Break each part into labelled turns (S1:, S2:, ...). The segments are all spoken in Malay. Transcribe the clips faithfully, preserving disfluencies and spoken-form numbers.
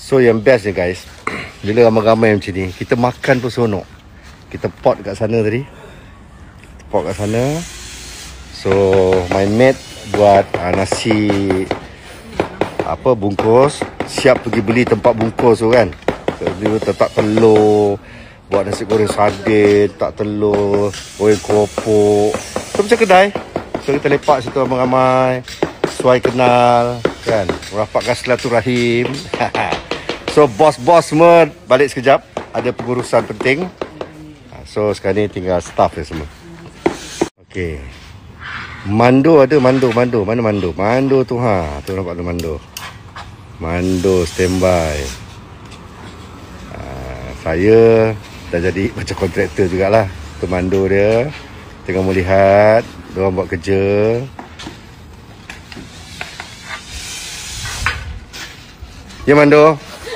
S1: So yang best ni guys, bila ramai-ramai macam ni, kita makan pun seronok. Kita pot kat sana tadi, pot kat sana. So my mate buat uh, nasi apa bungkus, siap pergi beli tempat bungkus tu kan. So, dia letak telur, buat nasi goreng sardin, tak telur, goreng keropok. So macam kedai. So kita lepak situ ramai-ramai, sesuai kenal kan, merapatkan silaturahim. So bos-bos semua balik sekejap, ada pengurusan penting. So sekarang ni tinggal staff dia semua. Okey. Mando ada, mando, mando. Mana mando? Mando tu ha, tu nampak tu mando. Mando standby. Uh, saya dah jadi macam kontraktor jugalah. Tu mando dia. Tengah melihat diorang buat kerja. Ya mando.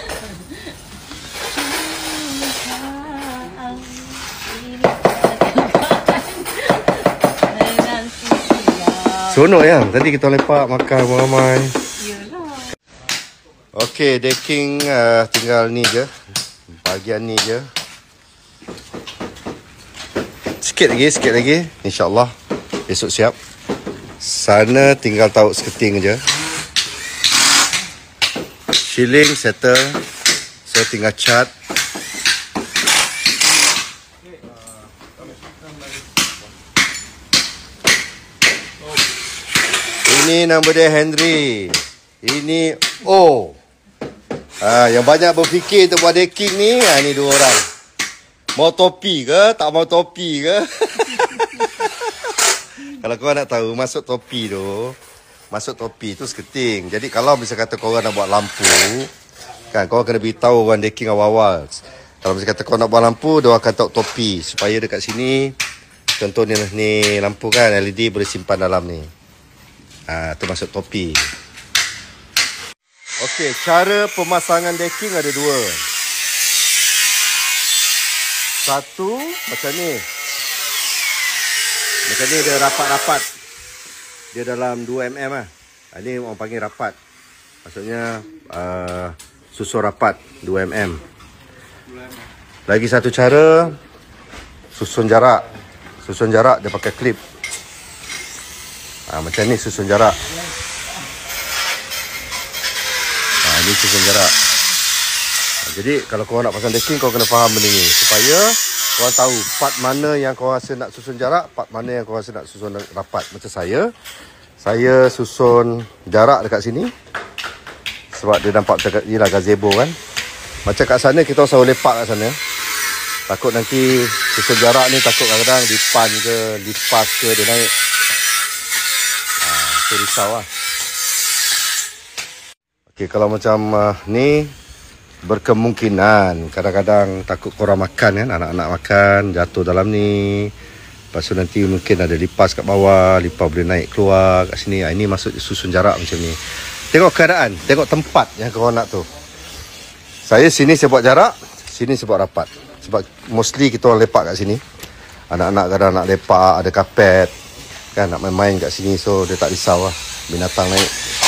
S1: Seronok ya. Tadi kita lepak makan ramai. Yalah. Okey, decking uh, tinggal ni je. Bahagian ni je. Sikit lagi, sikit lagi. InsyaAllah esok siap. Sana tinggal taut seketing je. Shilling settle. So tinggal cat. Ini nama dia Henry. Ini O. Ha, yang banyak berfikir untuk buat decking ni, ha, ni dua orang. Mau topi ke? Tak mau topi ke? Kalau korang nak tahu, masuk topi tu, masuk topi tu seketing. Jadi kalau misalnya kata korang nak buat lampu, kan, korang kena beritahu orang decking awal-awal. Kalau misalnya kata korang nak buat lampu, dia akan tahu topi. Supaya dekat sini, contohnya ni lampu kan, L E D boleh simpan dalam ni. Ah, tu masuk topi. Okey, cara pemasangan decking ada dua. Satu macam ni. Macam ni dia rapat-rapat. Dia dalam dua milimeter ah. Ini orang panggil rapat. Maksudnya uh, susun rapat dua milimeter. Lagi satu cara susun jarak. Susun jarak dia pakai klip. Ha, macam ni susun jarak. Ha, ni susun jarak. Ha, jadi kalau korang nak pasang decking, korang kena faham benda ni. Supaya korang tahu part mana yang korang rasa nak susun jarak, part mana yang korang rasa nak susun rapat. Macam saya, saya susun jarak dekat sini. Sebab dia nampak macam ni lah gazebo kan. Macam kat sana, kita selalu lepak kat sana. Takut nanti susun jarak ni, takut kadang-kadang dipan ke, lipas ke, dia naik. Risau lah. Okey, kalau macam uh, ni berkemungkinan kadang-kadang takut korang makan kan, anak-anak makan jatuh dalam ni. Lepas tu nanti mungkin ada lipas kat bawah, lipas boleh naik keluar kat sini. Ini masuk susun jarak macam ni. Tengok keadaan, tengok tempat yang korang nak tu. Saya sini saya buat jarak, sini saya buat rapat. Sebab mostly kita orang lepak kat sini. Anak-anak kadang nak lepak, ada kapet kan, nak main-main kat sini, so dia tak risau lah binatang naik.